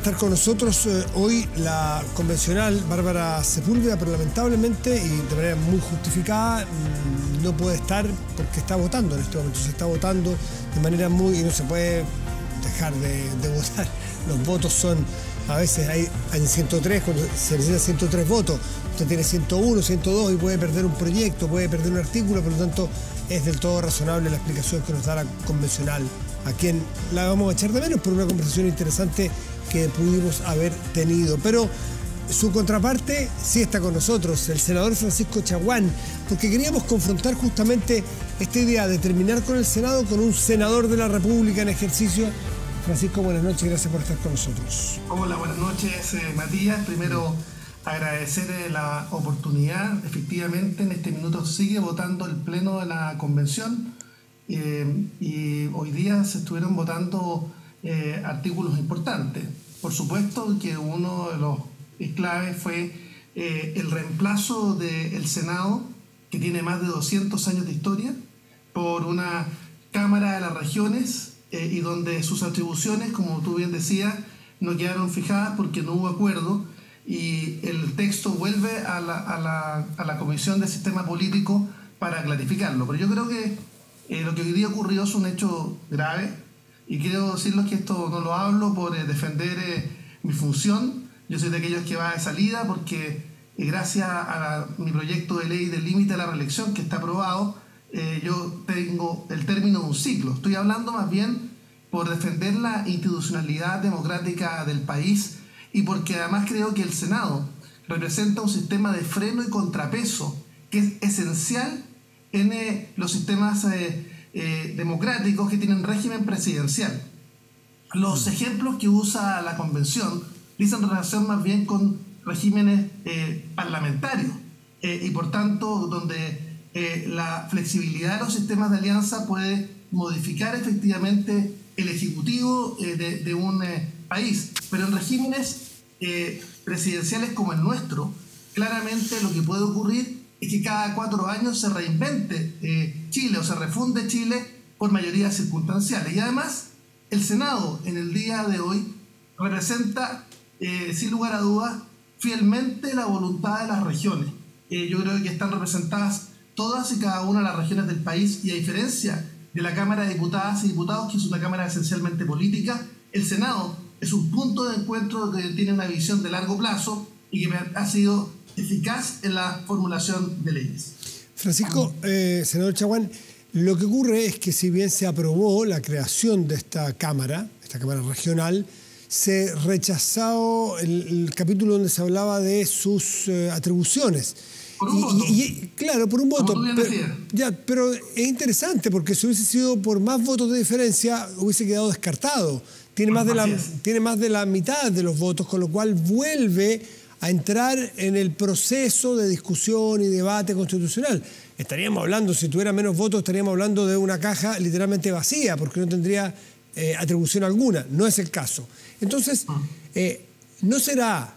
Estar con nosotros hoy la convencional Bárbara Sepúlveda, pero lamentablemente y de manera muy justificada no puede estar porque está votando en este momento. Se está votando de manera muy... y no se puede dejar de votar. Los votos son... a veces hay en 103, cuando se necesitan 103 votos, usted tiene 101, 102 y puede perder un proyecto, puede perder un artículo, por lo tanto es del todo razonable la explicación que nos da la convencional, a quien la vamos a echar de menos por una conversación interesante que pudimos haber tenido. Pero su contraparte sí está con nosotros, el senador Francisco Chaguán, porque queríamos confrontar justamente esta idea de terminar con el Senado con un senador de la República en ejercicio. Francisco, buenas noches, gracias por estar con nosotros. Hola, buenas noches, Matías. Primero, agradecer la oportunidad. Efectivamente, en este minuto sigue votando el Pleno de la Convención y hoy día se estuvieron votando artículos importantes. Por supuesto que uno de los claves fue el reemplazo del Senado, que tiene más de 200 años de historia, por una Cámara de las Regiones, y donde sus atribuciones, como tú bien decías, no quedaron fijadas porque no hubo acuerdo, y el texto vuelve a la Comisión de Sistema Político para clarificarlo. Pero yo creo que lo que hoy día ocurrió es un hecho grave, y quiero decirles que esto no lo hablo por defender mi función. Yo soy de aquellos que va de salida porque gracias a mi proyecto de ley del límite a la reelección que está aprobado, yo tengo el término de un ciclo. Estoy hablando más bien por defender la institucionalidad democrática del país y porque además creo que el Senado representa un sistema de freno y contrapeso que es esencial en los sistemas democráticos que tienen régimen presidencial. Los ejemplos que usa la Convención dicen relación más bien con regímenes parlamentarios y por tanto donde la flexibilidad de los sistemas de alianza puede modificar efectivamente el ejecutivo de un país. Pero en regímenes presidenciales como el nuestro, claramente lo que puede ocurrir es que cada 4 años se reinvente Chile o se refunde Chile por mayorías circunstanciales. Y además, el Senado en el día de hoy representa, sin lugar a dudas, fielmente la voluntad de las regiones. Yo creo que están representadas todas y cada una de las regiones del país, y a diferencia de la Cámara de Diputadas y Diputados, que es una Cámara esencialmente política, el Senado es un punto de encuentro que tiene una visión de largo plazo y que ha sido eficaz en la formulación de leyes. Francisco, senador Chaguán, lo que ocurre es que si bien se aprobó la creación de esta Cámara regional, se rechazó el capítulo donde se hablaba de sus atribuciones. Por un voto. Claro, por un voto. Pero es interesante porque si hubiese sido por más votos de diferencia, hubiese quedado descartado. Tiene más de la mitad de los votos, con lo cual vuelve a entrar en el proceso de discusión y debate constitucional. Estaríamos hablando, si tuviera menos votos, estaríamos hablando de una caja literalmente vacía, porque no tendría atribución alguna. No es el caso. Entonces, ¿no será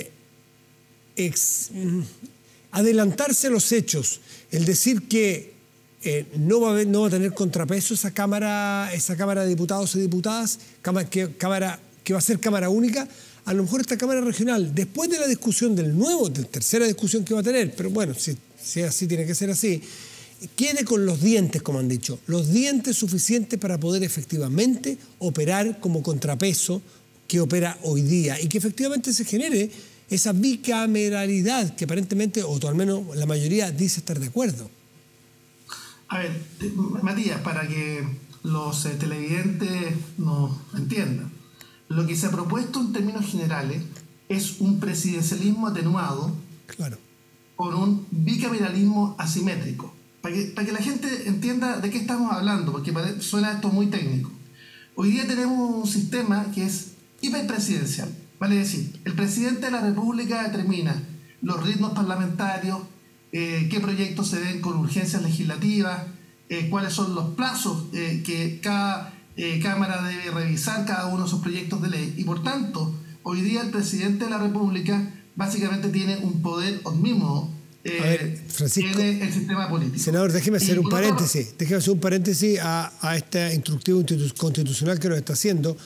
adelantarse a los hechos el decir que no va a tener contrapeso esa cámara de diputados y diputadas, que va a ser cámara única? A lo mejor esta Cámara Regional, después de la discusión de tercera discusión que va a tener, pero bueno, si es así, tiene que ser así, quede con los dientes, como han dicho, los dientes suficientes para poder efectivamente operar como contrapeso que opera hoy día y que efectivamente se genere esa bicameralidad que aparentemente, o al menos la mayoría, dice estar de acuerdo. A ver, Matías, para que los televidentes nos entiendan, lo que se ha propuesto en términos generales es un presidencialismo atenuado, claro, por un bicameralismo asimétrico. Para que la gente entienda de qué estamos hablando, porque suena esto muy técnico. Hoy día tenemos un sistema que es hiperpresidencial. Vale decir, el presidente de la República determina los ritmos parlamentarios, qué proyectos se den con urgencias legislativas, cuáles son los plazos que cada Cámara debe revisar cada uno de esos proyectos de ley. Y por tanto, hoy día el presidente de la República básicamente tiene un poder omnímodo Francisco, en el sistema político. Senador, déjeme hacer un paréntesis a este instructivo constitucional que nos está haciendo.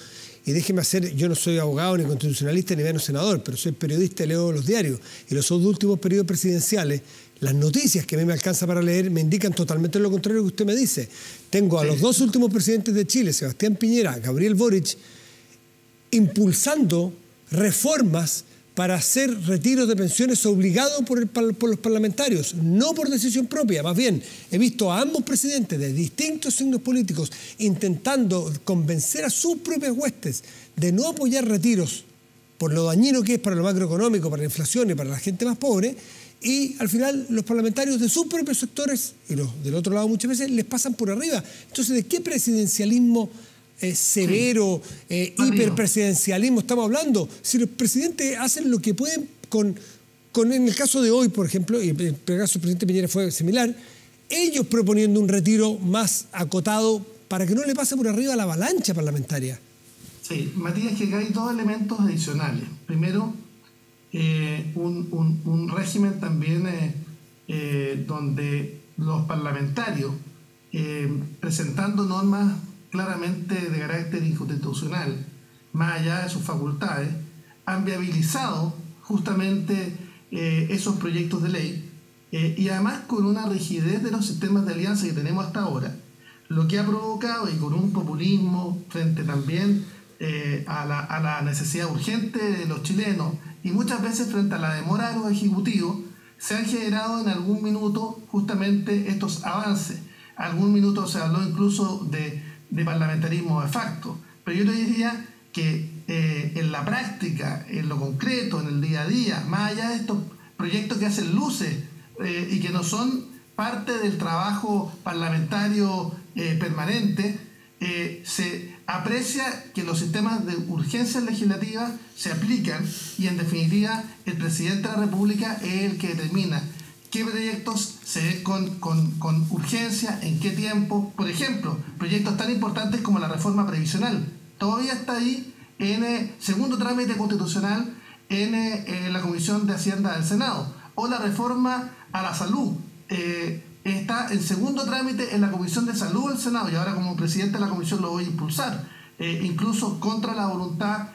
y déjeme hacer, yo no soy abogado ni constitucionalista ni menos senador, pero soy periodista y leo los diarios, y los dos últimos periodos presidenciales, las noticias que a mí me alcanza para leer me indican totalmente lo contrario que usted me dice. Tengo a los dos últimos presidentes de Chile, Sebastián Piñera, Gabriel Boric, impulsando reformas para hacer retiros de pensiones obligados por los parlamentarios, no por decisión propia. Más bien, he visto a ambos presidentes de distintos signos políticos intentando convencer a sus propias huestes de no apoyar retiros por lo dañino que es para lo macroeconómico, para la inflación y para la gente más pobre, y al final los parlamentarios de sus propios sectores, y los del otro lado muchas veces, les pasan por arriba. Entonces, ¿de qué presidencialismo severo, hiperpresidencialismo estamos hablando? Si los presidentes hacen lo que pueden en el caso de hoy, por ejemplo, y en el caso del presidente Piñera fue similar, ellos proponiendo un retiro más acotado para que no le pase por arriba la avalancha parlamentaria. Sí, Matías, que acá hay dos elementos adicionales. Primero, un régimen también donde los parlamentarios, presentando normas claramente de carácter inconstitucional, más allá de sus facultades, han viabilizado justamente esos proyectos de ley, y además con una rigidez de los sistemas de alianza que tenemos hasta ahora, lo que ha provocado, y con un populismo frente también a la necesidad urgente de los chilenos, y muchas veces frente a la demora de los ejecutivos, se han generado en algún minuto justamente estos avances. Algún minuto se habló incluso de parlamentarismo de facto, pero yo le diría que en la práctica, en lo concreto, en el día a día, más allá de estos proyectos que hacen luces y que no son parte del trabajo parlamentario permanente, se aprecia que los sistemas de urgencias legislativas se aplican, y en definitiva el presidente de la República es el que determina qué proyectos se ven con urgencia, en qué tiempo. Por ejemplo, proyectos tan importantes como la reforma previsional. Todavía está ahí en segundo trámite constitucional en la Comisión de Hacienda del Senado. O la reforma a la salud. Está en segundo trámite en la Comisión de Salud del Senado, y ahora como presidente de la comisión lo voy a impulsar, incluso contra la voluntad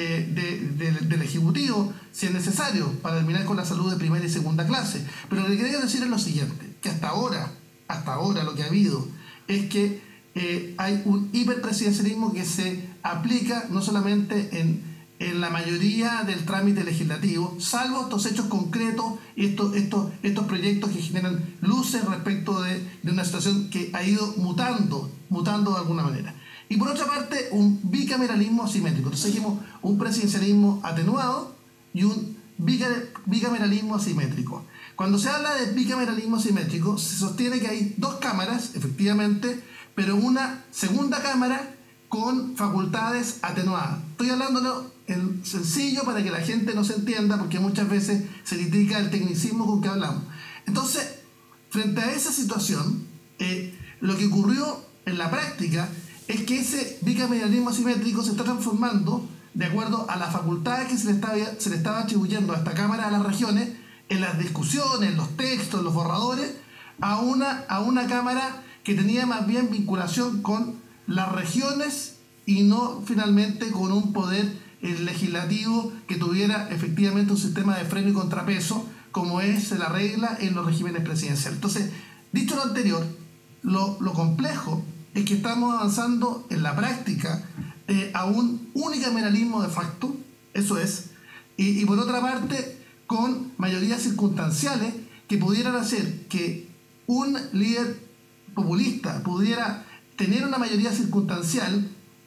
del Ejecutivo, si es necesario, para terminar con la salud de primera y segunda clase. Pero lo que quería decir es lo siguiente, que hasta ahora lo que ha habido es que hay un hiperpresidencialismo que se aplica no solamente en la mayoría del trámite legislativo, salvo estos hechos concretos y estos proyectos que generan luces respecto de una situación que ha ido mutando de alguna manera. Y por otra parte, un bicameralismo asimétrico. Entonces dijimos un presidencialismo atenuado y un bicameralismo asimétrico. Cuando se habla de bicameralismo asimétrico, se sostiene que hay dos cámaras, efectivamente, pero una segunda cámara con facultades atenuadas. Estoy hablándolo en sencillo para que la gente no se entienda, porque muchas veces se critica el tecnicismo con que hablamos. Entonces, frente a esa situación, lo que ocurrió en la práctica es que ese bicameralismo asimétrico se está transformando, de acuerdo a las facultades que se le estaba atribuyendo a esta Cámara de las Regiones, en las discusiones, en los textos, en los borradores, a una Cámara que tenía más bien vinculación con las regiones y no finalmente con un poder legislativo que tuviera efectivamente un sistema de freno y contrapeso, como es la regla en los regímenes presidenciales. Entonces, dicho lo anterior, lo complejo es que estamos avanzando en la práctica a un unicameralismo de facto, eso es, y por otra parte con mayorías circunstanciales que pudieran hacer que un líder populista pudiera tener una mayoría circunstancial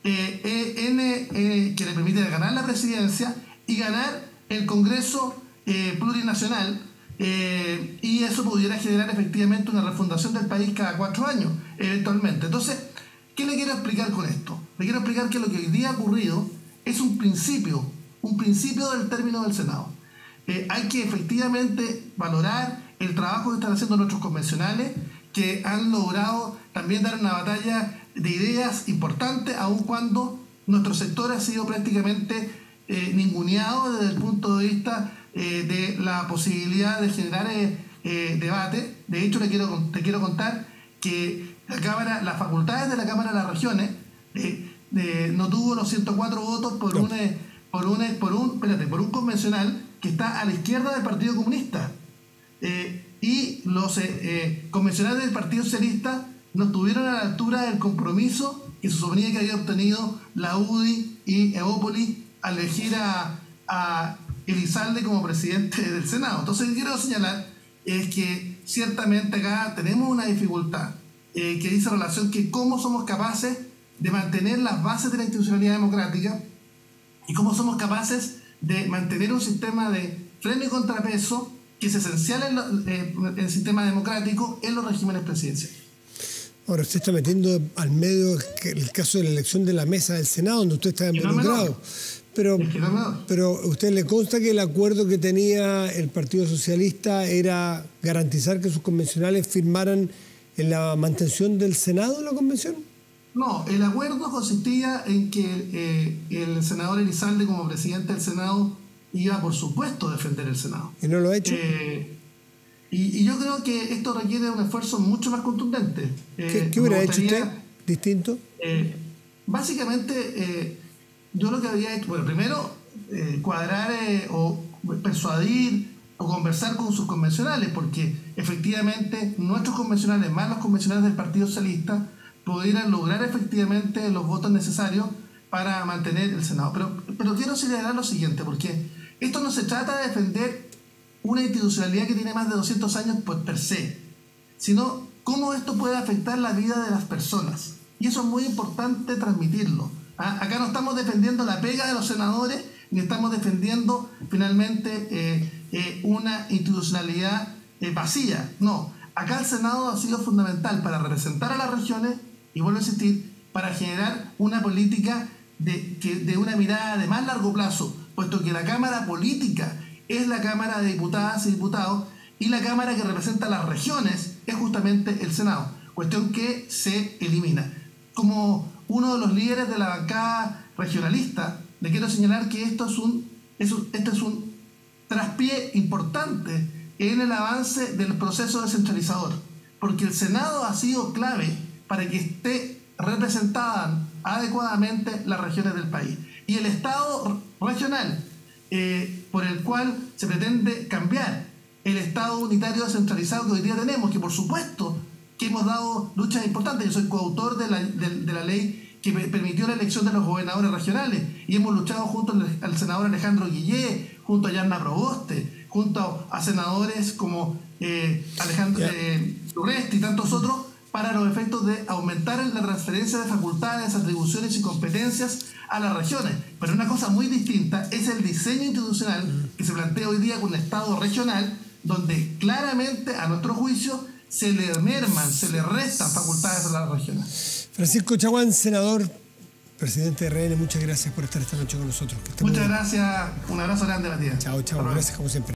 que le permite ganar la presidencia y ganar el Congreso plurinacional, y eso pudiera generar efectivamente una refundación del país cada 4 años, eventualmente. Entonces, ¿qué le quiero explicar con esto? Le quiero explicar que lo que hoy día ha ocurrido es un principio del término del Senado. Hay que efectivamente valorar el trabajo que están haciendo nuestros convencionales, que han logrado también dar una batalla de ideas importante, aun cuando nuestro sector ha sido prácticamente ninguneado desde el punto de vista de la posibilidad de generar debate. De hecho, te quiero contar que las facultades de la Cámara de las Regiones no tuvo los 104 votos por un convencional que está a la izquierda del Partido Comunista. Y los convencionales del Partido Socialista no estuvieron a la altura del compromiso que se suponía que había obtenido la UDI y Evópolis al elegir a Elizalde como presidente del Senado. Entonces, lo que quiero señalar es que ciertamente acá tenemos una dificultad que dice relación que cómo somos capaces de mantener las bases de la institucionalidad democrática y cómo somos capaces de mantener un sistema de freno y contrapeso que es esencial en el sistema democrático en los regímenes presidenciales. Ahora, usted está metiendo al medio el caso de la elección de la mesa del Senado, donde usted está involucrado. Pero ¿a usted le consta que el acuerdo que tenía el Partido Socialista era garantizar que sus convencionales firmaran en la mantención del Senado en la convención? No, el acuerdo consistía en que el senador Elizalde, como presidente del Senado, iba, por supuesto, a defender el Senado. ¿Y no lo ha hecho? Y yo creo que esto requiere un esfuerzo mucho más contundente. ¿Qué hubiera hecho usted distinto? Básicamente, yo lo que había hecho, bueno, primero, cuadrar o persuadir o conversar con sus convencionales, porque efectivamente nuestros convencionales, más los convencionales del Partido Socialista, pudieran lograr efectivamente los votos necesarios para mantener el Senado. Pero quiero señalar lo siguiente, porque esto no se trata de defender una institucionalidad que tiene más de 200 años per se, sino cómo esto puede afectar la vida de las personas. Y eso es muy importante transmitirlo. Acá no estamos defendiendo la pega de los senadores, ni estamos defendiendo finalmente una institucionalidad vacía. No, acá el Senado ha sido fundamental para representar a las regiones y, vuelvo a insistir, para generar una política de una mirada de más largo plazo, puesto que la Cámara Política es la Cámara de Diputadas y Diputados y la Cámara que representa a las regiones es justamente el Senado, cuestión que se elimina. Como uno de los líderes de la bancada regionalista, le quiero señalar que esto es un traspié importante en el avance del proceso descentralizador, porque el Senado ha sido clave para que esté representada adecuadamente las regiones del país. Y el Estado regional, por el cual se pretende cambiar el Estado unitario descentralizado que hoy día tenemos, que por supuesto que hemos dado luchas importantes. Yo soy coautor de la ley que permitió la elección de los gobernadores regionales y hemos luchado junto al senador Alejandro Guillé, junto a Yanna Proboste, junto a senadores como Alejandro Urresti y tantos otros, para los efectos de aumentar la transferencia de facultades, atribuciones y competencias a las regiones. Pero una cosa muy distinta es el diseño institucional que se plantea hoy día con un Estado regional, donde claramente, a nuestro juicio, se le merman, se le restan facultades a las regiones. Francisco Chaguán, senador, presidente de RN, muchas gracias por estar esta noche con nosotros. Muchas gracias, un abrazo grande, Matías. Chao, gracias como siempre.